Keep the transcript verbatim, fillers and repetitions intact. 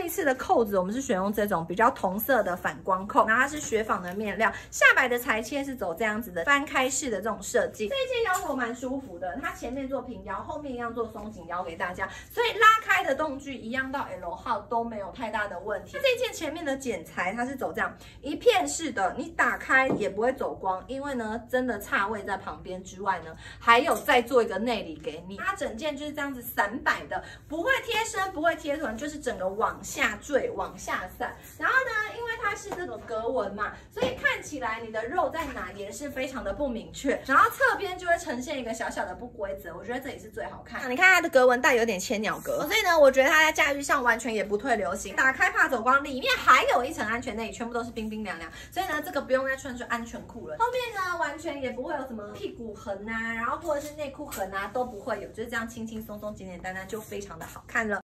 一次的扣子我们是选用这种比较同色的反光扣，然后它是雪纺的面料，下摆的裁切是走这样子的翻开式的这种设计。这一件腰头蛮舒服的，它前面做平腰，后面一样做松紧腰给大家，所以拉开的动距一样到 L 号都没有太大的问题。那这一件前面的剪裁它是走这样一片式的，你打开也不会走光，因为呢真的叉位在旁边之外呢，还有再做一个内里给你。它整件就是这样子散摆的，不会贴身，不会贴臀，就是整个往下坠、往下散。然后呢，因为它是这种格纹嘛，所以看起来你的肉在哪也是非常的不明确。然后侧边就会呈现一个小小的不规则，我觉得这里是最好看的。你看它的格纹带有点千鸟格，所以呢，我觉得它在驾驭上完全也不退流行。打开怕走光，里面还有一层安全内里，全部都是冰冰凉凉，所以呢，这个不用再穿穿安全裤了。后面呢，完全也不会有什么屁股痕啊，然后或者是内裤痕啊，都不会有，就是这样轻轻松松、简简单单就非常的好看了。